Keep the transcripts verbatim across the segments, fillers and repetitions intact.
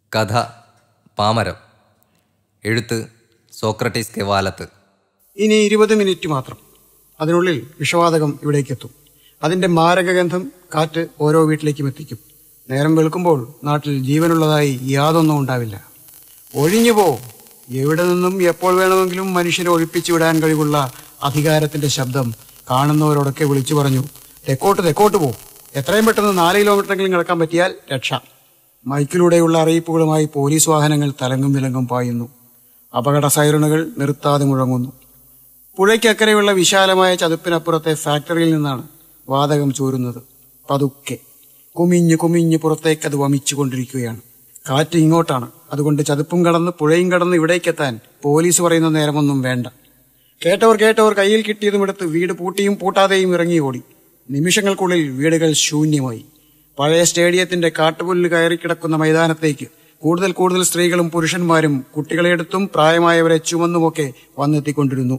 കഥ പാമരം. എഴുത്ത് സോക്രട്ടീസ് കെവാലത്ത്. ഇനി ഇരുപത് മിനിറ്റ് മാത്രം. അതിനുള്ളിൽ വിഷവാതകം ഇവിടേക്കെത്തും. അതിൻ്റെ മാരകഗന്ധം കാറ്റ് ഓരോ വീട്ടിലേക്കും എത്തിക്കും. നേരം വെളുക്കുമ്പോൾ നാട്ടിൽ ജീവനുള്ളതായി യാതൊന്നും ഉണ്ടാവില്ല. ഒഴിഞ്ഞു പോ. എവിടെ നിന്നും എപ്പോൾ വേണമെങ്കിലും മനുഷ്യരെ ഒഴിപ്പിച്ചു വിടാൻ കഴിവുള്ള അധികാരത്തിന്റെ ശബ്ദം കാണുന്നവരോടൊക്കെ വിളിച്ചു പറഞ്ഞു, തെക്കോട്ട് തെക്കോട്ട് പോ. എത്രയും പെട്ടെന്ന് നാല് കിലോമീറ്ററെങ്കിലും കിടക്കാൻ പറ്റിയാൽ രക്ഷ. മൈക്കിലൂടെയുള്ള അറിയിപ്പുകളുമായി പോലീസ് വാഹനങ്ങൾ തലങ്ങും വിലങ്ങും പായുന്നു. അപകട സൈറണുകൾ നിർത്താതെ മുഴങ്ങുന്നു. പുഴയ്ക്കക്കരെയുള്ള വിശാലമായ ചതുപ്പിനപ്പുറത്തെ ഫാക്ടറിയിൽ നിന്നാണ് വാതകം ചോരുന്നത്. പതുക്കെ കുമിഞ്ഞു കുമിഞ്ഞു പുറത്തേക്ക് അത് വമിച്ചുകൊണ്ടിരിക്കുകയാണ്. കാറ്റ് ഇങ്ങോട്ടാണ്. അതുകൊണ്ട് ചതുപ്പും കടന്ന് പുഴയും കടന്ന് ഇവിടേക്കെത്താൻ പോലീസ് പറയുന്ന നേരമൊന്നും വേണ്ട. കേട്ടവർ കേട്ടവർ കയ്യിൽ കിട്ടിയതും എടുത്ത് വീട് പൂട്ടിയും പൂട്ടാതെയും ഇറങ്ങി ഓടി. നിമിഷങ്ങൾക്കുള്ളിൽ വീടുകൾ ശൂന്യമായി. പഴയ സ്റ്റേഡിയത്തിന്റെ കാട്ടുപുല്ല് കയറിക്കിടക്കുന്ന മൈതാനത്തേക്ക് കൂടുതൽ കൂടുതൽ സ്ത്രീകളും പുരുഷന്മാരും കുട്ടികളെടുത്തും പ്രായമായവരെ ചുമന്നുമൊക്കെ വന്നെത്തിക്കൊണ്ടിരുന്നു.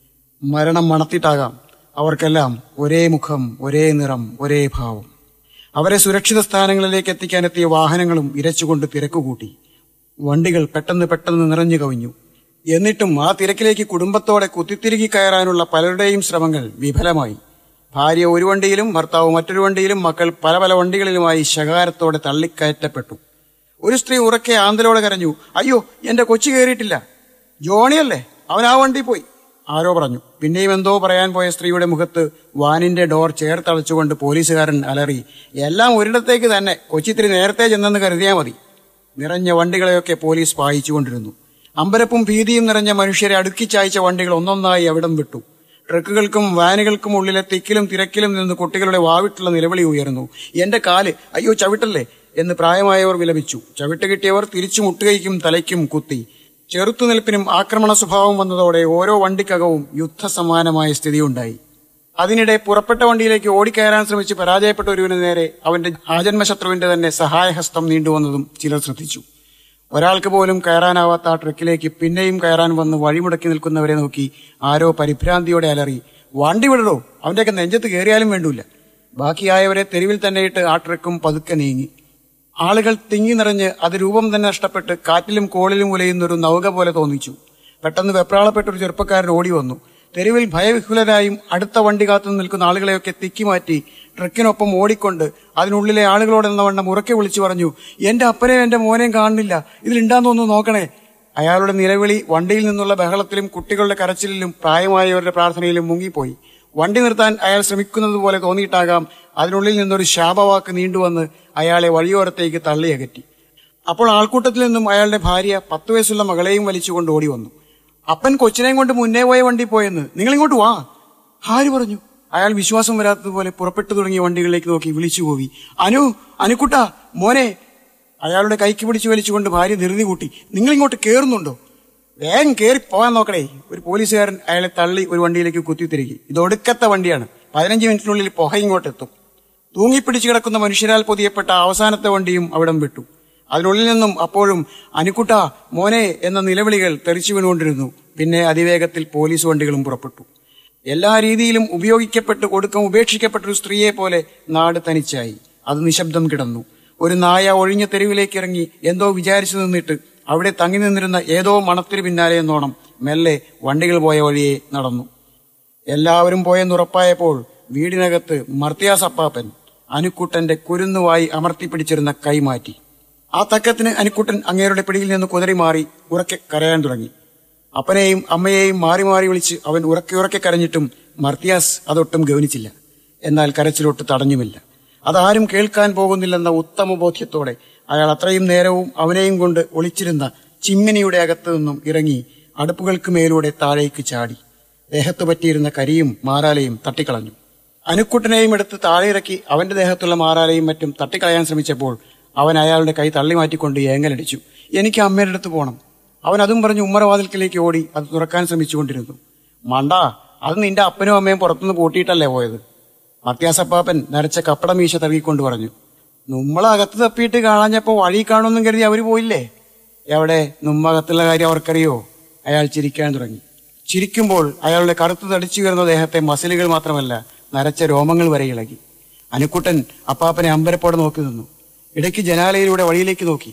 മരണം മണത്തിട്ടാകാം. അവർക്കെല്ലാം ഒരേ മുഖം, ഒരേ നിറം, ഒരേ ഭാവം. അവരെ സുരക്ഷിത സ്ഥാനങ്ങളിലേക്ക് എത്തിക്കാനെത്തിയ വാഹനങ്ങളും ഇരച്ചുകൊണ്ട് തിരക്കുകൂട്ടി. വണ്ടികൾ പെട്ടെന്ന് പെട്ടെന്ന് നിറഞ്ഞു കവിഞ്ഞു. എന്നിട്ടും ആ തിരക്കിലേക്ക് കുടുംബത്തോടെ കുത്തിത്തിരുകി കയറാനുള്ള പലരുടെയും ശ്രമങ്ങൾ വിഫലമായി. ഭാര്യ ഒരു വണ്ടിയിലും ഭർത്താവ് മറ്റൊരു വണ്ടിയിലും മക്കൾ പല പല വണ്ടികളിലുമായി ശകാരത്തോടെ തള്ളിക്കയറ്റപ്പെട്ടു. ഒരു സ്ത്രീ ഉറക്കെ ആന്തലോടെ കരഞ്ഞു, അയ്യോ, എന്റെ കൊച്ചു കയറിയിട്ടില്ല. ജോണിയല്ലേ, അവൻ ആ വണ്ടി പോയി, ആരോ പറഞ്ഞു. പിന്നെയും എന്തോ പറയാൻ പോയ സ്ത്രീയുടെ മുഖത്ത് വാനിന്റെ ഡോർ ചേർത്തടച്ചുകൊണ്ട് പോലീസുകാരൻ അലറി, എല്ലാം ഒരിടത്തേക്ക് തന്നെ, കൊച്ചിത്തിരി നേരത്തെ ചെന്നെന്ന് കരുതിയാൽ മതി. നിറഞ്ഞ വണ്ടികളെയൊക്കെ പോലീസ് പായിച്ചുകൊണ്ടിരുന്നു. അമ്പരപ്പും ഭീതിയും നിറഞ്ഞ മനുഷ്യരെ അടുക്കിച്ചായ്ച്ച വണ്ടികൾ ഒന്നൊന്നായി അവിടം വിട്ടു. ട്രക്കുകൾക്കും വാനുകൾക്കും ഉള്ളിലെ തിക്കിലും തിരക്കിലും നിന്ന് കുട്ടികളുടെ വാവിട്ടുള്ള നിലവിളി ഉയർന്നു. എന്റെ കാല്, അയ്യോ ചവിട്ടല്ലേ എന്ന് പ്രായമായവർ വിലപിച്ചു. ചവിട്ട് കിട്ടിയവർ തിരിച്ചു മുട്ടുകൈക്കും തലയ്ക്കും കുത്തി. ചെറുത്തുനിൽപ്പിനും ആക്രമണ സ്വഭാവം വന്നതോടെ ഓരോ വണ്ടിക്കകവും യുദ്ധസമാനമായ സ്ഥിതിയുണ്ടായി. അതിനിടെ പുറപ്പെട്ട വണ്ടിയിലേക്ക് ഓടിക്കയറാൻ ശ്രമിച്ച് പരാജയപ്പെട്ട ഒരുവിന് നേരെ അവന്റെ ആജന്മശത്രുവിന്റെ തന്നെ സഹായഹസ്തം നീണ്ടുവന്നതും ചിലർ ശ്രദ്ധിച്ചു. ഒരാൾക്ക് പോലും കയറാനാവാത്ത ആ ട്രക്കിലേക്ക് പിന്നെയും കയറാൻ വന്ന് വഴിമുടക്കി നിൽക്കുന്നവരെ നോക്കി ആരോ പരിഭ്രാന്തിയോടെ അലറി, വണ്ടി വിടടോ, അവന്റെയൊക്കെ നെഞ്ചത്ത് കയറിയാലും വേണ്ടൂല. ബാക്കിയായവരെ തെരുവിൽ തന്നെ ഇട്ട് ആ ട്രക്കും പതുക്കെ നീങ്ങി. ആളുകൾ തിങ്ങി നിറഞ്ഞ് അത് രൂപം തന്നെ നഷ്ടപ്പെട്ട് കാറ്റിലും കോളിലും ഉലയുന്നൊരു നൗക പോലെ തോന്നിച്ചു. പെട്ടെന്ന് വെപ്രാളപ്പെട്ടൊരു ചെറുപ്പക്കാരൻ ഓടി വന്നു. തെരുവിൽ ഭയവിഹുലരായും അടുത്ത വണ്ടി കാത്തു നിൽക്കുന്ന ആളുകളെയൊക്കെ തിക്കി മാറ്റി ട്രക്കിനൊപ്പം ഓടിക്കൊണ്ട് അതിനുള്ളിലെ ആളുകളോടെന്ന വണ്ണം ഉറക്കെ വിളിച്ചു പറഞ്ഞു, എന്റെ അപ്പനെയും എന്റെ മോനെയും കാണുന്നില്ല, ഇതിലുണ്ടാന്നൊന്ന് നോക്കണേ. അയാളുടെ നിലവിളി വണ്ടിയിൽ നിന്നുള്ള ബഹളത്തിലും കുട്ടികളുടെ കരച്ചിലിലും പ്രായമായവരുടെ പ്രാർത്ഥനയിലും മുങ്ങിപ്പോയി. വണ്ടി നിർത്താൻ അയാൾ ശ്രമിക്കുന്നത് പോലെ തോന്നിയിട്ടാകാം അതിനുള്ളിൽ നിന്നൊരു ശാപവാക്ക് നീണ്ടുവന്ന് അയാളെ വഴിയോരത്തേക്ക് തള്ളിയകറ്റി. അപ്പോൾ ആൾക്കൂട്ടത്തിൽ നിന്നും അയാളുടെ ഭാര്യ പത്തു വയസ്സുള്ള മകളെയും വലിച്ചുകൊണ്ട് ഓടി വന്നു. അപ്പൻ കൊച്ചിനെയും കൊണ്ട് മുന്നേ പോയ വണ്ടി പോയെന്ന്, നിങ്ങളിങ്ങോട്ട് വാ. ആര് പറഞ്ഞു? അയാൾ വിശ്വാസം വരാത്തതുപോലെ പുറപ്പെട്ടു തുടങ്ങിയ വണ്ടികളിലേക്ക് നോക്കി വിളിച്ചു പോയി, അനു, അനുക്കുട്ടാ, മോനെ. അയാളുടെ കൈക്ക് പിടിച്ചു വലിച്ചുകൊണ്ട് ഭാര്യ ധൃതി കൂട്ടി, നിങ്ങളിങ്ങോട്ട് കയറുന്നുണ്ടോ? വേഗം കയറി പോകാൻ നോക്കണേ. ഒരു പോലീസുകാരൻ അയാളെ തള്ളി ഒരു വണ്ടിയിലേക്ക് കുത്തിത്തിരികി. ഇത് ഒടുക്കത്തെ വണ്ടിയാണ്, പതിനഞ്ച് മിനിറ്റിനുള്ളിൽ പുക ഇങ്ങോട്ടെത്തും. തൂങ്ങിപ്പിടിച്ചു കിടക്കുന്ന മനുഷ്യരാൽ പൊതിയപ്പെട്ട അവസാനത്തെ വണ്ടിയും അവിടം വിട്ടു. അതിനുള്ളിൽ നിന്നും അപ്പോഴും അനുക്കുട്ടാ, മോനെ എന്ന നിലവിളികൾ തെറിച്ചു വീണുകൊണ്ടിരുന്നു. പിന്നെ അതിവേഗത്തിൽ പോലീസ് വണ്ടികളും പുറപ്പെട്ടു. എല്ലാ രീതിയിലും ഉപയോഗിക്കപ്പെട്ട് കൊടുക്കം ഉപേക്ഷിക്കപ്പെട്ടൊരു സ്ത്രീയെ പോലെ നാട് തനിച്ചായി. അത് നിശബ്ദം കിടന്നു. ഒരു നായ ഒഴിഞ്ഞ തെരുവിലേക്ക് ഇറങ്ങി എന്തോ വിചാരിച്ചു നിന്നിട്ട് അവിടെ തങ്ങി നിന്നിരുന്ന ഏതോ മണത്തിന് പിന്നാലെ എന്നോണം മെല്ലെ വണ്ടികൾ പോയ വഴിയെ നടന്നു. എല്ലാവരും പോയെന്നുറപ്പായപ്പോൾ വീടിനകത്ത് മർത്തിയാസപ്പാപ്പൻ അനുക്കുട്ടന്റെ കുരുന്നുവായി അമർത്തിപ്പിടിച്ചിരുന്ന കൈ മാറ്റി. ആ തക്കത്തിന് അനുക്കുട്ടൻ അങ്ങേരുടെ പിടിയിൽ നിന്ന് കുതറി മാറി ഉറക്കെ കരയാൻ തുടങ്ങി. അപ്പനെയും അമ്മയെയും മാറി മാറി വിളിച്ച് അവൻ ഉറക്കെ ഉറക്കെ കരഞ്ഞിട്ടും മർത്തിയാസ് അതൊട്ടും ഗവനിച്ചില്ല. എന്നാൽ കരച്ചിലൊട്ട് തടഞ്ഞുമില്ല. അതാരും കേൾക്കാൻ പോകുന്നില്ലെന്ന ഉത്തമ ബോധ്യത്തോടെ അയാൾ അത്രയും നേരവും അവനെയും കൊണ്ട് ഒളിച്ചിരുന്ന ചിമ്മിനിയുടെ അകത്തു നിന്നും ഇറങ്ങി അടുപ്പുകൾക്ക് മേലൂടെ താഴേക്ക് ചാടി. ദേഹത്ത് പറ്റിയിരുന്ന കരിയും മാറാലയും തട്ടിക്കളഞ്ഞു. അനുക്കുട്ടനെയും എടുത്ത് താഴെ ഇറക്കി അവന്റെ ദേഹത്തുള്ള മാറാലയും മറ്റും തട്ടിക്കളയാൻ ശ്രമിച്ചപ്പോൾ അവൻ അയാളുടെ കൈ തള്ളി മാറ്റിക്കൊണ്ട് ഏങ്ങലടിച്ചു, എനിക്ക് അമ്മയുടെ അടുത്ത് പോകണം. അവൻ അതും പറഞ്ഞ് ഉമ്മറവാതിൽക്കിലേക്ക് ഓടി അത് തുറക്കാൻ ശ്രമിച്ചുകൊണ്ടിരുന്നു. മണ്ടാ, അത് നിന്റെ അപ്പനും അമ്മയും പുറത്തുനിന്ന് പൂട്ടിയിട്ടല്ലേ പോയത്? മത്യാസപ്പാപ്പൻ നരച്ച കപ്പട മീശ തഴുകിക്കൊണ്ട് പറഞ്ഞു. നമ്മളകത്ത് തപ്പിയിട്ട് കാണാഞ്ഞപ്പോ വഴി കാണുമെന്നും കരുതി അവര് പോയില്ലേ? എവിടെ, നമ്മകത്തുള്ള കാര്യം അവർക്കറിയോ? അയാൾ ചിരിക്കാൻ തുടങ്ങി. ചിരിക്കുമ്പോൾ അയാളുടെ കറുത്ത് തടിച്ചു കയറുന്ന ദേഹത്തെ മസിലുകൾ മാത്രമല്ല, നരച്ച രോമങ്ങൾ വരെ ഇളകി. അനുക്കുട്ടൻ അപ്പാപ്പനെ അമ്പരപ്പോടെ നോക്കി നിന്നു. ഇടയ്ക്ക് ജനാലയിലൂടെ വഴിയിലേക്ക് നോക്കി.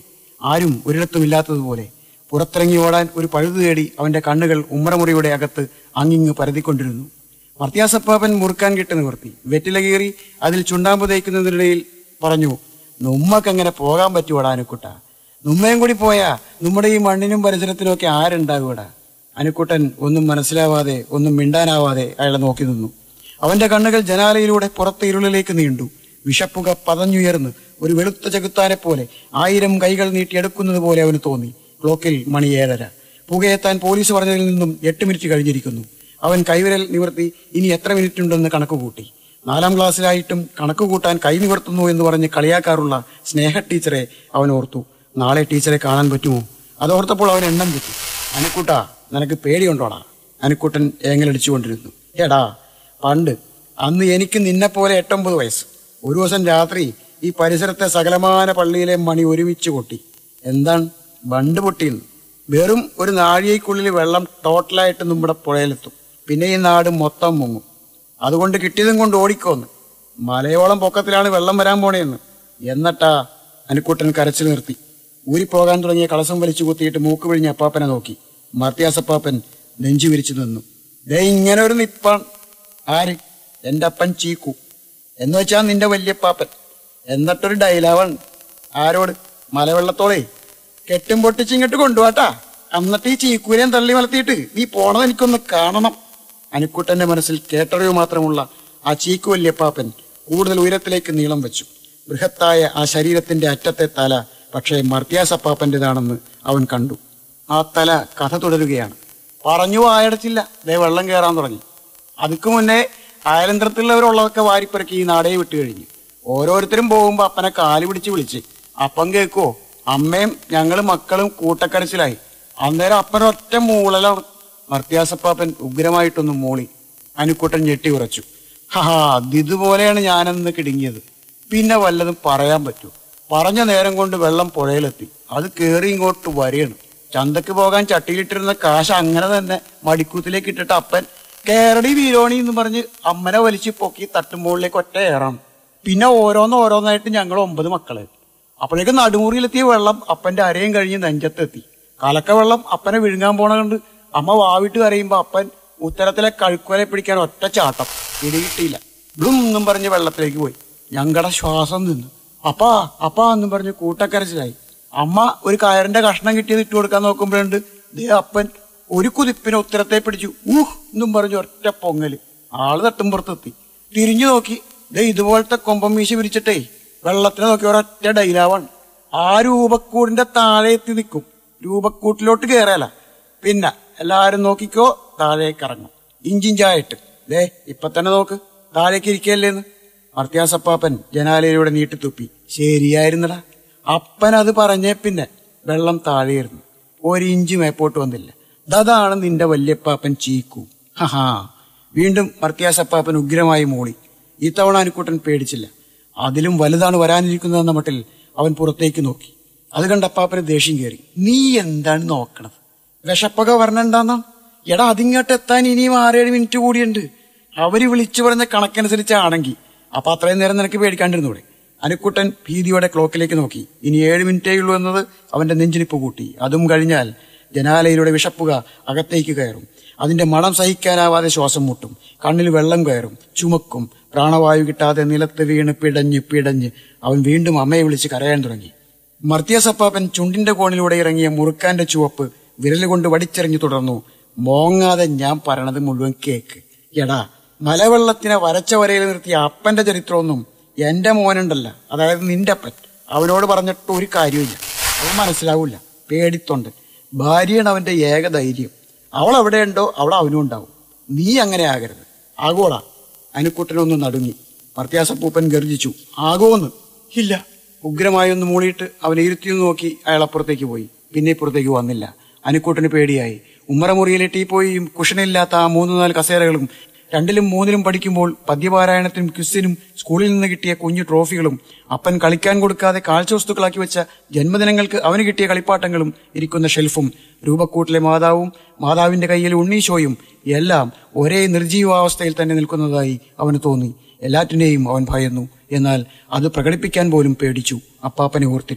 ആരും ഒരിടത്തുമില്ലാത്തതുപോലെ. പുറത്തിറങ്ങി ഓടാൻ ഒരു പഴുതു തേടി അവന്റെ കണ്ണുകൾ ഉമ്മറമുറിയുടെ അകത്ത് അങ്ങിങ്ങ് പരതിക്കൊണ്ടിരുന്നു. മർത്തിയാസപ്പാപ്പൻ മുറുക്കാൻ കിട്ടി നിവർത്തി. വെറ്റില കീറി അതിൽ ചുണ്ടാമ്പ് തേക്കുന്നതിനിടയിൽ പറഞ്ഞു, നമ്മക്കങ്ങനെ പോകാൻ പറ്റുവാടാ അനുക്കുട്ട. നമ്മയും കൂടി പോയാ നമ്മുടെ ഈ മണ്ണിനും പരിസരത്തിനും ഒക്കെ ആരുണ്ടാകൂടാ. അനുക്കുട്ടൻ ഒന്നും മനസ്സിലാവാതെ ഒന്നും മിണ്ടാനാവാതെ അയാളെ നോക്കി നിന്നു. അവന്റെ കണ്ണുകൾ ജനാലയിലൂടെ പുറത്തെ ഇരുളിലേക്ക് നീണ്ടു. വിഷപ്പുക പതഞ്ഞുയർന്ന് ഒരു വെളുത്ത ചെകുത്താനെ പോലെ ആയിരം കൈകൾ നീട്ടിയെടുക്കുന്നത് പോലെ അവന് തോന്നി. ക്ലോക്കിൽ മണി ഏഴര. പുകയെത്താൻ പോലീസ് പറഞ്ഞതിൽ നിന്നും എട്ട് മിനിറ്റ് കഴിഞ്ഞിരിക്കുന്നു. അവൻ കൈവിരൽ നിവർത്തി ഇനി എത്ര മിനിറ്റ് ഉണ്ടെന്ന് കണക്ക് കൂട്ടി. നാലാം ക്ലാസ്സിലായിട്ടും കണക്ക് കൂട്ടാൻ കൈ നിവർത്തുന്നു എന്ന് പറഞ്ഞ് കളിയാക്കാറുള്ള സ്നേഹ ടീച്ചറെ അവൻ ഓർത്തു. നാളെ ടീച്ചറെ കാണാൻ പറ്റുമോ? അതോർത്തപ്പോൾ അവൻ എണ്ണം തെറ്റി. അനുക്കുട്ടാ, നിനക്ക് പേടിയുണ്ടോടാ? അനുക്കുട്ടൻ ഏങ്ങലടിച്ചുകൊണ്ടിരുന്നു. എടാ, പണ്ട് അന്ന് എനിക്ക് നിന്നെപ്പോലെ എട്ടൊമ്പത് വയസ്സ്. ഒരു ദിവസം രാത്രി ഈ പരിസരത്തെ സകലമാന പള്ളിയിലെ മണി ഒരുമിച്ച് കൊട്ടി. എന്താണ്? ബണ്ട് പൊട്ടിയെന്ന്. വെറും ഒരു നാഴികയ്ക്കുള്ളിൽ വെള്ളം ടോട്ടലായിട്ട് നമ്മുടെ പുഴയിലെത്തും. പിന്നെ ഈ നാട് മൊത്തം മുങ്ങും. അതുകൊണ്ട് കിട്ടിയതും കൊണ്ട് ഓടിക്കോന്ന്. മലയോളം പൊക്കത്തിലാണ് വെള്ളം വരാൻ പോണേന്ന്. എന്നിട്ടാ അനുക്കുട്ടൻ കരച്ചിൽ നിർത്തി. ഊരിപ്പോകാൻ തുടങ്ങിയ കളസം വലിച്ചു കുത്തിയിട്ട് മൂക്ക് പിഴിഞ്ഞ അപ്പാപ്പനെ നോക്കി. മർത്തിയാസപ്പാപ്പൻ നെഞ്ചു വിരിച്ചു നിന്നു. ദേ ഇങ്ങനെ ഒരു നിപ്പാൻ. ആര്? എൻ്റെ അപ്പൻ ചീക്കു എന്ന് വെച്ചാ നിന്റെ വല്യപ്പാപ്പൻ. എന്നിട്ടൊരു ഡയലോഗാണ്. ആരോട്? മലവെള്ളത്തോളേ. കെട്ടും പൊട്ടിച്ചിങ്ങോട്ട് കൊണ്ടുപോട്ടാ. എന്നിട്ട് ഈ ചീക്കൂലേം തള്ളി വളർത്തിയിട്ട് നീ പോണത് എനിക്കൊന്ന് കാണണം. അനുക്കുട്ടന്റെ മനസ്സിൽ കേട്ടറിവ് മാത്രമുള്ള ആ ചീക്കു വല്യപ്പാപ്പൻ കൂടുതൽ ഉയരത്തിലേക്ക് നീളം വെച്ചു. ബൃഹത്തായ ആ ശരീരത്തിന്റെ അറ്റത്തെ തല പക്ഷേ മർത്തിയാസപ്പാപ്പൻ്റെതാണെന്ന് അവൻ കണ്ടു. ആ തല കഥ തുടരുകയാണ്. പറഞ്ഞു വായടച്ചില്ല, ദേ വെള്ളം കയറാൻ തുടങ്ങി. അതിക്കു മുന്നേ അയലന്ത്രത്തിലുള്ളവരുള്ളതൊക്കെ വാരിപ്പിറക്കി ഈ നാടേ വിട്ടു കഴിഞ്ഞു. ഓരോരുത്തരും പോകുമ്പോ അപ്പനെ കാല് പിടിച്ച് വിളിച്ച് അപ്പം കേൾക്കോ, അമ്മയും ഞങ്ങളും മക്കളും കൂട്ടക്കരച്ചിലായി. അന്നേരം അപ്പനൊറ്റ മൂളലാണ്. മർത്തിയാസപ്പാപ്പൻ ഉഗ്രമായിട്ടൊന്ന് മൂളി. അനുക്കുട്ടൻ ഞെട്ടി ഉറച്ചു. ഹാ, ഇതുപോലെയാണ് ഞാനെന്ന് കിടുങ്ങിയത്. പിന്നെ വല്ലതും പറയാൻ പറ്റൂ? പറഞ്ഞ നേരം കൊണ്ട് വെള്ളം പുഴയിലെത്തി. അത് കേറി ഇങ്ങോട്ട് വരെയാണ്. ചന്തക്ക് പോകാൻ ചട്ടിയിലിട്ടിരുന്ന കാശ് അങ്ങനെ തന്നെ മടിക്കൂത്തിലേക്ക് ഇട്ടിട്ട് അപ്പൻ കേരടി വീരോണി എന്ന് പറഞ്ഞ് അമ്മനെ വലിച്ചു പൊക്കി തട്ടുമ്പോളിലേക്ക് ഒറ്റ ഏറാണ്. പിന്നെ ഓരോന്ന് ഓരോന്നായിട്ട് ഞങ്ങൾ ഒമ്പത് മക്കളെ. അപ്പോഴേക്കും നടുമുറിയിലെത്തിയ വെള്ളം അപ്പന്റെ അരയും കഴിഞ്ഞ് നെഞ്ചത്തെത്തി. കലക്ക വെള്ളം അപ്പനെ വിഴുങ്ങാൻ പോണ കണ്ട് അമ്മ വാവിട്ട് കരയുമ്പോ അപ്പൻ ഉത്തരത്തിലെ കഴുക്കുവലെ പിടിക്കാൻ ഒറ്റ ചാട്ടം. ഇടികിട്ടിയില്ല. ബ്ലും എന്നും പറഞ്ഞ് വെള്ളത്തിലേക്ക് പോയി. ഞങ്ങളുടെ ശ്വാസം നിന്ന്. അപ്പാ അപ്പാ എന്നും പറഞ്ഞ് കൂട്ടക്കരച്ചിലായി. അമ്മ ഒരു കയറിന്റെ കഷ്ണം കിട്ടിയത് ഇട്ട് കൊടുക്കാൻ നോക്കുമ്പോഴുണ്ട് ദേ അപ്പൻ ഒരു കുതിപ്പിനെ ഉത്തരത്തെ പിടിച്ചു. ഊഹ് എന്നും പറഞ്ഞ് ഒറ്റ പൊങ്ങല്. ആള് തട്ടുംപുറത്തെത്തി. തിരിഞ്ഞു നോക്കി. ദേ ഇതുപോലത്തെ കൊമ്പം മീശ വിരിച്ചിട്ടേ വെള്ളത്തിനെ നോക്കി ഒരൊറ്റ ഡൈലാവാണ്. ആ രൂപക്കൂടിന്റെ താഴെ എത്തി നിൽക്കും. രൂപക്കൂട്ടിലോട്ട് കയറല. പിന്നെ എല്ലാരും നോക്കിക്കോ, താഴേക്ക് ഇറങ്ങും ഇഞ്ചിഞ്ചായിട്ട്. ദേ ഇപ്പൊ തന്നെ നോക്ക്, താഴേക്ക് ഇരിക്കല്ലേന്ന്. മർത്തിയാസപ്പാപ്പൻ ജനാലയിലൂടെ നീട്ടിത്തുപ്പി. ശരിയായിരുന്നടാ. അപ്പൻ അത് പറഞ്ഞേ പിന്നെ വെള്ളം താഴെയായിരുന്നു. ഒരിഞ്ച് മേപ്പോട്ട് വന്നില്ല. അതാണ് നിന്റെ വല്യപ്പാപ്പൻ ചീക്കു. ഹഹാ. വീണ്ടും മർത്തിയാസപ്പാപ്പൻ ഉഗ്രമായി മൂളി. ഇത്തവണ അനുക്കുട്ടൻ പേടിച്ചില്ല. അതിലും വലുതാണ് വരാനിരിക്കുന്നതെന്ന മട്ടിൽ അവൻ പുറത്തേക്ക് നോക്കി. അത് കണ്ട അപ്പാപ്പന് ദേഷ്യം കയറി. നീ എന്താണ് നോക്കണത്? വിഷപ്പക വരണണ്ടാന്നാ? എടാ, അതിങ്ങോട്ട് എത്താൻ ഇനിയും ആറേഴ് മിനിറ്റ് കൂടിയുണ്ട്. അവര് വിളിച്ചു പറഞ്ഞ കണക്കനുസരിച്ചാണെങ്കിൽ അപ്പൊ അത്രയും നേരം നിനക്ക് പേടിക്കാണ്ടിരുന്നൂടെ? അനുക്കുട്ടൻ ഭീതിയോടെ ക്ലോക്കിലേക്ക് നോക്കി. ഇനി ഏഴ് മിനിറ്റേ ഉള്ളൂ എന്നത് അവന്റെ നെഞ്ചിനിപ്പ് കൂട്ടി. അതും കഴിഞ്ഞാൽ ജനാലയിലൂടെ വിഷപ്പുക അകത്തേക്ക് കയറും. അതിന്റെ മണം സഹിക്കാനാവാതെ ശ്വാസം മുട്ടും. കണ്ണിൽ വെള്ളം കയറും, ചുമക്കും. പ്രാണവായു കിട്ടാതെ നിലത്ത് വീണ് പിടഞ്ഞ് പിടഞ്ഞ് അവൻ വീണ്ടും അമ്മയെ വിളിച്ച് കരയാൻ തുടങ്ങി. മർത്തിയാസപ്പാപ്പൻ ചുണ്ടിന്റെ കോണിലൂടെ ഇറങ്ങിയ മുറുക്കാന്റെ ചുവപ്പ് വിരലുകൊണ്ട് വടിച്ചെറിഞ്ഞു തുടർന്നു. മോങ്ങാതെ ഞാൻ പറയണത് മുഴുവൻ കേക്ക്. എടാ, മലവെള്ളത്തിനെ വരച്ച വരയിൽ നിർത്തിയ അപ്പന്റെ ചരിത്രമൊന്നും എന്റെ മോനുണ്ടല്ല, അതായത് നിന്റെ അപ്പൻ, അവനോട് പറഞ്ഞിട്ട് ഒരു കാര്യമില്ല. അവൻ മനസ്സിലാവൂല. പേടിത്തൊണ്ട്. ഭാര്യയാണ് അവന്റെ ഏക ധൈര്യം. അവൾ എവിടെയുണ്ടോ അവിടെ അവനും ഉണ്ടാവും. നീ അങ്ങനെ ആകരുത്. ആകോളാ. അനുക്കുട്ടനൊന്ന് നടുങ്ങി. മർത്തിയാസപ്പൂപ്പൻ ഗർജിച്ചു. ആകോന്ന്? ഇല്ല. ഉഗ്രമായി ഒന്ന് മൂളിയിട്ട് അവനെ ഇരുത്തിയൊന്ന് നോക്കി അയാൾ അപ്പുറത്തേക്ക് പോയി. പിന്നെ ഇപ്പുറത്തേക്ക് വന്നില്ല. അനുക്കുട്ടന് പേടിയായി. ഉമ്മറമുറിയിലെ ടീപ്പോയും കുഷനില്ലാത്ത ആ മൂന്ന് നാല് കസേരകളും രണ്ടിലും മൂന്നിലും പഠിക്കുമ്പോൾ പദ്യപാരായണത്തിനും ക്വിസിനും സ്കൂളിൽ നിന്ന് കിട്ടിയ കുഞ്ഞു ട്രോഫികളും അപ്പൻ കളിക്കാൻ കൊടുക്കാതെ കാഴ്ചവസ്തുക്കളാക്കി വെച്ച ജന്മദിനങ്ങൾക്ക് അവന് കിട്ടിയ കളിപ്പാട്ടങ്ങളും ഇരിക്കുന്ന ഷെൽഫും രൂപക്കൂട്ടിലെ മാതാവും മാതാവിന്റെ കയ്യിൽ ഉണ്ണീശോയും എല്ലാം ഒരേ നിർജീവാവസ്ഥയിൽ തന്നെ നിൽക്കുന്നതായി അവന് തോന്നി. എല്ലാറ്റിനെയും അവൻ ഭയന്നു. എന്നാൽ അത് പ്രകടിപ്പിക്കാൻ പോലും പേടിച്ചു. അപ്പാപ്പനെ ഓർത്തിട്ട്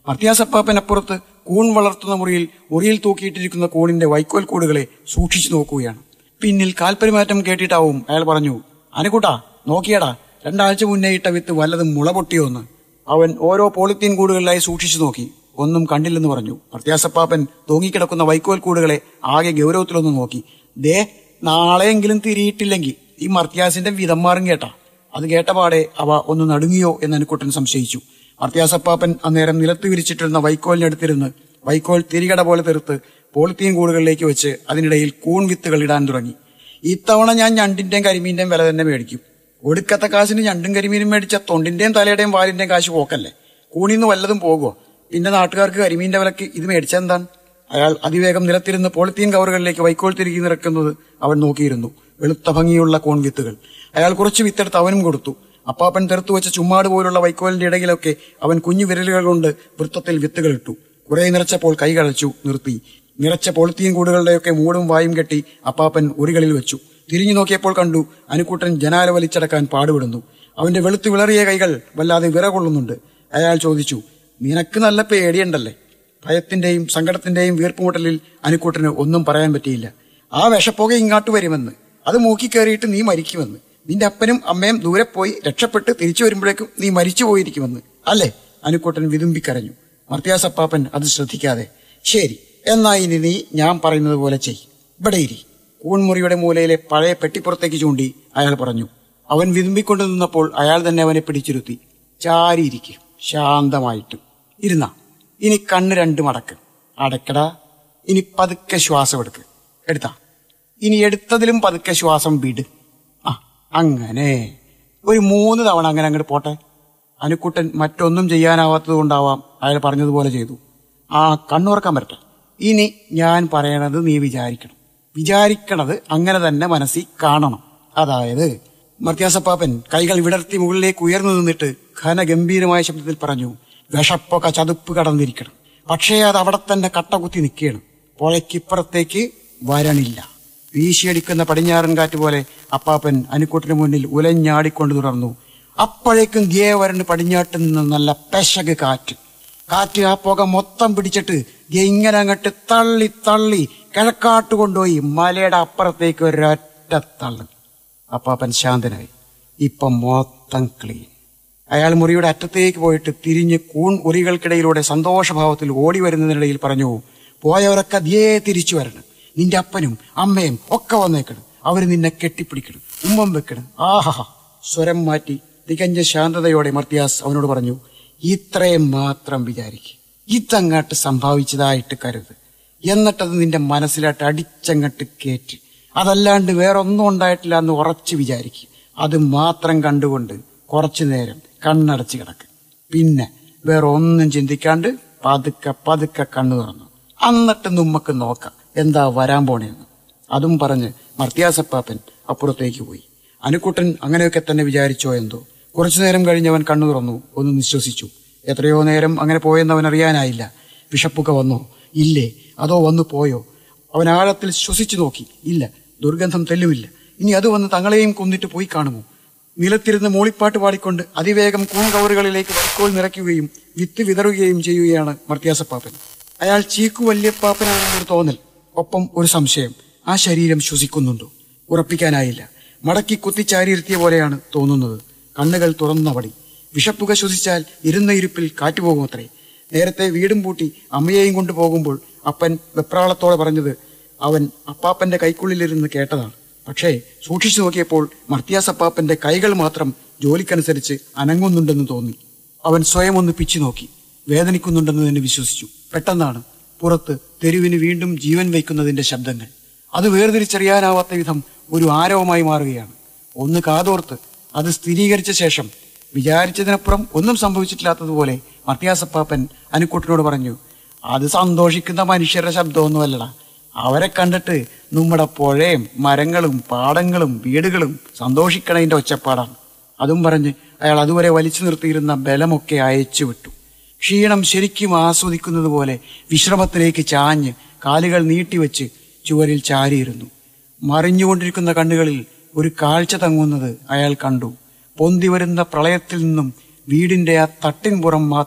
മർത്തിയാസപ്പാപ്പൻ അപ്പുറത്ത് കൂൺ വളർത്തുന്ന മുറിയിൽ ഉറിയിൽ തൂക്കിയിട്ടിരിക്കുന്ന കൂണിന്റെ വൈക്കോൽ കൂടുകളെ സൂക്ഷിച്ചു നോക്കുകയാണ്. പിന്നിൽ കാൽപരിമാറ്റം കേട്ടിട്ടാവും അയാൾ പറഞ്ഞു, അനുകൂട്ടാ നോക്കിയടാ, രണ്ടാഴ്ച മുന്നേ ഇട്ട വിത്ത് വല്ലതും മുള പൊട്ടിയോന്ന്. അവൻ ഓരോ പോളിത്തീൻ കൂടുകളിലായി സൂക്ഷിച്ചു നോക്കി. ഒന്നും കണ്ടില്ലെന്ന് പറഞ്ഞു. മർത്തിയാസപ്പാപ്പൻ തൂങ്ങിക്കിടക്കുന്ന വൈക്കോൽ കൂടുകളെ ആകെ ഗൗരവത്തിലൊന്ന് നോക്കി. ദേ, നാളെയെങ്കിലും തിരിയിട്ടില്ലെങ്കിൽ ഈ മർത്തിയാസിന്റെ വിധം മാറും കേട്ടാ. അത് കേട്ടപാടെ അവ ഒന്ന് നടുങ്ങിയോ എന്ന് അനുക്കുട്ടൻ സംശയിച്ചു. മർത്തിയാസപ്പാപ്പൻ അന്നേരം നിലത്ത് വിരിച്ചിട്ടിരുന്ന വൈക്കോലിനടുത്തിരുന്ന് വൈക്കോൽ തിരികട പോലെ തെറുത്ത് പോളിത്തീൻ കൂടുകളിലേക്ക് വെച്ച് അതിനിടയിൽ കൂൺ വിത്തുകൾ ഇടാൻ തുടങ്ങി. ഇത്തവണ ഞാൻ ഞണ്ടിന്റെയും കരിമീന്റെയും വില തന്നെ മേടിക്കും. ഒടുക്കത്തെ കാശിന് ഞണ്ടും കരിമീനും മേടിച്ച തൊണ്ടിന്റെയും തലയുടെയും വാലിന്റെയും കാശ് പോക്കല്ലേ. കൂണിന്ന് വല്ലതും പോകുമോ? പിന്നെ നാട്ടുകാർക്ക് കരിമീന്റെ വിലക്ക് ഇത് മേടിച്ചെന്താണ്? അയാൾ അതിവേഗം നിലത്തിരുന്ന് പോളിത്തീൻ കവറുകളിലേക്ക് വൈക്കോൽ തിരികെ നിറക്കുന്നത് അവൻ നോക്കിയിരുന്നു. വെളുത്ത ഭംഗിയുള്ള കൂൺ വിത്തുകൾ. അയാൾ കുറച്ച് വിത്തെടുത്ത് അവനും കൊടുത്തു. അപ്പാപ്പൻ തെറുത്തു വെച്ച ചുമ്മാട് പോലുള്ള വൈക്കോലിന്റെ ഇടയിലൊക്കെ അവൻ കുഞ്ഞു വിരലുകൾ കൊണ്ട് വൃത്തത്തിൽ വിത്തുകൾ ഇട്ടു. കുറെ നിറച്ചപ്പോൾ കൈ കളച്ചു നിർത്തി. നിറച്ച പോളിത്തീൻ കൂടുകളുടെയൊക്കെ മൂടും വായും കെട്ടി അപ്പാപ്പൻ ഉറികളിൽ വെച്ചു. തിരിഞ്ഞു നോക്കിയപ്പോൾ കണ്ടു അനുക്കൂട്ടൻ ജനാല വലിച്ചടക്കാൻ പാടുപെടുന്നു. അവന്റെ വെളുത്തു വിളറിയ കൈകൾ വല്ലാതെ വിറകൊള്ളുന്നുണ്ട്. അയാൾ ചോദിച്ചു, നിനക്ക് നല്ല പേടിയുണ്ടല്ലേ? ഭയത്തിന്റെയും സങ്കടത്തിന്റെയും വീർപ്പുമുട്ടലിൽ അനുക്കൂട്ടന് ഒന്നും പറയാൻ പറ്റിയില്ല. ആ വിഷപ്പുക ഇങ്ങോട്ട് വരുമെന്ന്, അത് മൂക്കിക്കേറിയിട്ട് നീ മരിക്കുമെന്ന്, നിന്റെ അപ്പനും അമ്മയും ദൂരെ പോയി രക്ഷപ്പെട്ട് തിരിച്ചു വരുമ്പോഴേക്കും നീ മരിച്ചു പോയിരിക്കുമെന്ന് അല്ലേ? അനുക്കൂട്ടൻ വിതുമ്പിക്കരഞ്ഞു. മർത്തിയാസപ്പാപ്പൻ അത് ശ്രദ്ധിക്കാതെ, ശരി എന്നാ ഇനി നീ ഞാൻ പറയുന്നത് പോലെ ചെയ്, ഇവിടെ ഇരി. കൂൺമുറിയുടെ മൂലയിലെ പഴയ പെട്ടിപ്പുറത്തേക്ക് ചൂണ്ടി അയാൾ പറഞ്ഞു. അവൻ വിതുമ്പിക്കൊണ്ടു നിന്നപ്പോൾ അയാൾ തന്നെ അവനെ പിടിച്ചിരുത്തി. ചാരിയിരിക്കും ശാന്തമായിട്ട് ഇരുന്ന. ഇനി കണ്ണ് രണ്ടും അടക്ക്. അടക്കടാ. ഇനി പതുക്കെ ശ്വാസം എടുക്ക്. എടുത്താ. ഇനി എടുത്തതിലും പതുക്കെ ശ്വാസം വിട്. ആ അങ്ങനെ ഒരു മൂന്ന് തവണ അങ്ങനെ അങ്ങോട്ട് പോട്ടെ. അനുക്കുട്ടൻ മറ്റൊന്നും ചെയ്യാനാവാത്തത് കൊണ്ടാവാം അയാൾ പറഞ്ഞതുപോലെ ചെയ്തു. ആ കണ്ണുറക്കാൻ പറ്റട്ടെ. ഇനി ഞാൻ പറയണത് നീ വിചാരിക്കണം. വിചാരിക്കണത് അങ്ങനെ തന്നെ മനസ്സിൽ കാണണം. അതായത് മർത്തിയാസപ്പാപ്പൻ കൈകൾ വിടർത്തി മുകളിലേക്ക് ഉയർന്നു നിന്നിട്ട് ഘനഗംഭീരമായ ശബ്ദത്തിൽ പറഞ്ഞു, വിഷപ്പൊക്കെ ചതുപ്പ് കടന്നിരിക്കണം. പക്ഷേ അത് അവിടെ തന്നെ കട്ടകുത്തി നിൽക്കണം. പുഴയ്ക്കിപ്പുറത്തേക്ക് വരണില്ല. വീശിയടിക്കുന്ന പടിഞ്ഞാറൻ കാറ്റ് പോലെ അപ്പാപ്പൻ അനുക്കൂട്ടിന് മുന്നിൽ ഉലഞ്ഞാടിക്കൊണ്ട് തുടർന്നു. അപ്പോഴേക്കും ഗേ വരണ് പടിഞ്ഞാട്ട് നിന്ന് നല്ല പെശക് കാറ്റ്. കാറ്റ് ആ പുക മൊത്തം പിടിച്ചിട്ട് ഇങ്ങനെ അങ്ങോട്ട് തള്ളി തള്ളി കിഴക്കാട്ട് കൊണ്ടുപോയി മലയുടെ അപ്പുറത്തേക്ക് ഒരൊറ്റ തള്ളു. അപ്പാപ്പൻ ശാന്തനായി. ഇപ്പം മൊത്തം ക്ലീൻ. അയാൾ മുറിയുടെ അറ്റത്തേക്ക് പോയിട്ട് തിരിഞ്ഞ് കൂൺ ഉറികൾക്കിടയിലൂടെ സന്തോഷഭാവത്തിൽ ഓടി വരുന്നതിനിടയിൽ പറഞ്ഞു, പോയവരൊക്കെ അതേ തിരിച്ചു വരണം. നിന്റെ അപ്പനും അമ്മയും ഒക്കെ വന്നേക്കണം. അവര് നിന്നെ കെട്ടിപ്പിടിക്കണം, ഉമ്മം വെക്കണം. ആഹാ. സ്വരം മാറ്റി തികഞ്ഞ ശാന്തതയോടെ മർത്തിയാസ് അവനോട് പറഞ്ഞു, ഇത്രയും മാത്രം വിചാരിക്കും. ഇതങ്ങാട്ട് സംഭവിച്ചതായിട്ട് കരുത്. എന്നിട്ടത് നിന്റെ മനസ്സിലായിട്ട് അടിച്ചങ്ങട്ട് കേറ്റ്. അതല്ലാണ്ട് വേറൊന്നും ഉണ്ടായിട്ടില്ല എന്ന് ഉറച്ചു വിചാരിക്കും. അത് മാത്രം കണ്ടുകൊണ്ട് കുറച്ചു നേരം കണ്ണടച്ച് കിടക്ക്. പിന്നെ വേറെ ഒന്നും ചിന്തിക്കാണ്ട് പതുക്കെ പതുക്കെ കണ്ണു തുറന്നു. എന്നിട്ട് നമ്മക്ക് നോക്കാം എന്താ വരാൻ പോണേന്ന്. അതും പറഞ്ഞ് മർത്തിയാസപ്പാപ്പൻ അപ്പുറത്തേക്ക് പോയി. അനുക്കുട്ടൻ അങ്ങനെയൊക്കെ തന്നെ വിചാരിച്ചോ എന്തോ. കുറച്ചു നേരം കഴിഞ്ഞവൻ കണ്ണു തുറന്നു. ഒന്ന് നിശ്വസിച്ചു. എത്രയോ നേരം അങ്ങനെ പോയെന്ന് അവൻ അറിയാനായില്ല. വിഷപ്പൊക്കെ വന്നോ? ഇല്ലേ. അതോ വന്നു പോയോ? അവൻ ആഴത്തിൽ ശ്വസിച്ചു നോക്കി. ഇല്ല, ദുർഗന്ധം തെല്ലുമില്ല. ഇനി അത് വന്ന് തങ്ങളെയും കൊന്നിട്ട് പോയി കാണുമോ? നിലത്തിരുന്ന് മൂളിപ്പാട്ട് പാടിക്കൊണ്ട് അതിവേഗം കൂൺ കവറുകളിലേക്ക് വൈക്കോൽ നിറയ്ക്കുകയും വിത്ത് വിതറുകയും ചെയ്യുകയാണ് മർത്തിയാസപ്പാപ്പൻ. അയാൾ ചീക്കു വല്യപ്പാപ്പനാണെന്നൊരു തോന്നൽ, ഒപ്പം ഒരു സംശയം. ആ ശരീരം ശ്വസിക്കുന്നുണ്ടോ? ഉറപ്പിക്കാനായില്ല. മടക്കി കുത്തിച്ചാരിയിരുത്തിയ പോലെയാണ് തോന്നുന്നത്. കണ്ണുകൾ തുറന്നപടി. വിഷപ്പുക ശ്വസിച്ചാൽ ഇരുന്ന ഇരുപ്പിൽ കാറ്റുപോകുമത്രേ. നേരത്തെ വീടും പൂട്ടി അമ്മയെയും കൊണ്ടു പോകുമ്പോൾ അപ്പൻ വെപ്രാളത്തോടെ പറഞ്ഞത് അവൻ അപ്പാപ്പന്റെ കൈക്കുള്ളിലിരുന്ന് കേട്ടതാണ്. പക്ഷേ സൂക്ഷിച്ചു നോക്കിയപ്പോൾ മർത്തിയാസപ്പാപ്പന്റെ കൈകൾ മാത്രം ജോലിക്കനുസരിച്ച് അനങ്ങുന്നുണ്ടെന്ന് തോന്നി. അവൻ സ്വയം ഒന്ന് പിച്ചു നോക്കി. വേദനിക്കുന്നുണ്ടെന്ന് തന്നെ വിശ്വസിച്ചു. പെട്ടെന്നാണ് പുറത്ത് തെരുവിന് വീണ്ടും ജീവൻ വയ്ക്കുന്നതിന്റെ ശബ്ദങ്ങൾ. അത് വേർതിരിച്ചറിയാനാവാത്ത വിധം ഒരു ആരവമായി മാറുകയാണ്. ഒന്ന് കാതോർത്ത് അത് സ്ഥിരീകരിച്ച ശേഷം വിചാരിച്ചതിനപ്പുറം ഒന്നും സംഭവിച്ചിട്ടില്ലാത്തതുപോലെ മർത്തിയാസപ്പാപ്പൻ അനുക്കുട്ടനോട് പറഞ്ഞു, അത് സന്തോഷിക്കുന്ന മനുഷ്യരുടെ ശബ്ദമൊന്നുമല്ലടാ. അവരെ കണ്ടിട്ട് നമ്മുടെ പുഴയും മരങ്ങളും പാടങ്ങളും വീടുകളും സന്തോഷിക്കണതിന്റെ ഒച്ചപ്പാടാണ്. അതും പറഞ്ഞ് അയാൾ അതുവരെ വലിച്ചു നിർത്തിയിരുന്ന ബലമൊക്കെ അയച്ചു വിട്ടു. ക്ഷീണം ശരിക്കും ആസ്വദിക്കുന്നത് പോലെ വിശ്രമത്തിലേക്ക് ചാഞ്ഞ് കാലുകൾ നീട്ടിവെച്ച് ചുവരിൽ ചാരിയിരുന്നു. മറിഞ്ഞുകൊണ്ടിരിക്കുന്ന കണ്ണുകളിൽ ഒരു കാഴ്ച തങ്ങുന്നത് അയാൾ കണ്ടു. പൊന്തി വരുന്ന പ്രളയത്തിൽ നിന്നും വീടിന്റെ ആ തട്ടിൻപുറം മാത്രം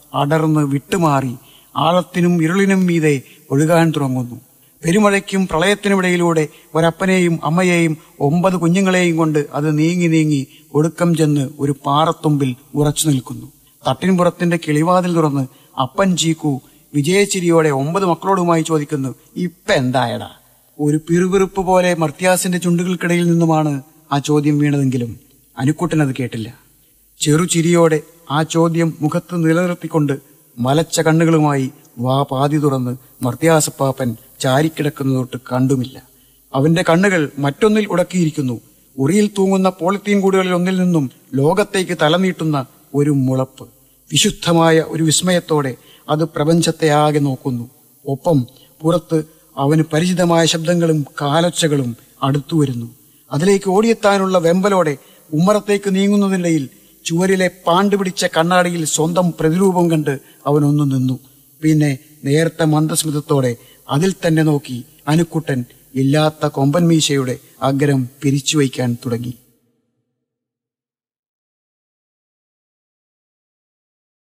അടർന്ന് വിട്ടുമാറി ആഴത്തിനും ഇരുളിനും മീതെ ഒഴുകാൻ തുടങ്ങുന്നു. പെരുമഴയ്ക്കും പ്രളയത്തിനുമിടയിലൂടെ ഒരപ്പനെയും അമ്മയെയും ഒമ്പത് കുഞ്ഞുങ്ങളെയും കൊണ്ട് അത് നീങ്ങി നീങ്ങി ഒടുക്കം ചെന്ന് ഒരു പാറത്തുമ്പിൽ ഉറച്ചു നിൽക്കുന്നു. തട്ടിൻപുറത്തിന്റെ കിളിവാതിൽ തുറന്ന് അപ്പൻ ചീക്കു വിജയച്ചിരിയോടെ ഒമ്പത് മക്കളോടുമായി ചോദിക്കുന്നു, ഇപ്പ എന്തായടാ? ഒരു പിറുപിറുപ്പ് പോലെ മർത്യാസിന്റെ ചുണ്ടുകൾക്കിടയിൽ നിന്നുമാണ് ആ ചോദ്യം വീണതെങ്കിലും അനുക്കുട്ടൻ അത് കേട്ടില്ല. ചെറുചിരിയോടെ ആ ചോദ്യം മുഖത്ത് നിലനിർത്തിക്കൊണ്ട് മലച്ച കണ്ണുകളുമായി വാ പാതി തുറന്ന് മർത്യാസപ്പാപ്പൻ ചാരിക്കിടക്കുന്ന തൊട്ട് കണ്ടുമില്ല. അവന്റെ കണ്ണുകൾ മറ്റൊന്നിൽ ഉടക്കിയിരിക്കുന്നു. ഉറിയിൽ തൂങ്ങുന്ന പോളിത്തീൻ കൂടുകളിൽ ഒന്നിൽ നിന്നും ലോകത്തേക്ക് തലനീട്ടുന്ന ഒരു മുളപ്പ്. വിശുദ്ധമായ ഒരു വിസ്മയത്തോടെ അത് പ്രപഞ്ചത്തെ ആകെ നോക്കുന്നു. ഒപ്പം പുറത്ത് അവന് പരിചിതമായ ശബ്ദങ്ങളും കാലൊച്ചകളും അടുത്തു വരുന്നു. അതിലേക്ക് ഓടിയെത്താനുള്ള വെമ്പലോടെ ഉമ്മറത്തേക്ക് നീങ്ങുന്നതിനിടയിൽ ചുവരിലെ പാണ്ടുപിടിച്ച കണ്ണാടിയിൽ സ്വന്തം പ്രതിരൂപം കണ്ട് അവനൊന്നു നിന്നു. പിന്നെ നേരത്തെ മന്ദസ്മിതത്തോടെ അതിൽ തന്നെ നോക്കി അനുക്കുട്ടൻ ഇല്ലാത്ത കൊമ്പൻ മീശയുടെ അഗ്രം പിരിച്ചു വയ്ക്കാൻ തുടങ്ങി.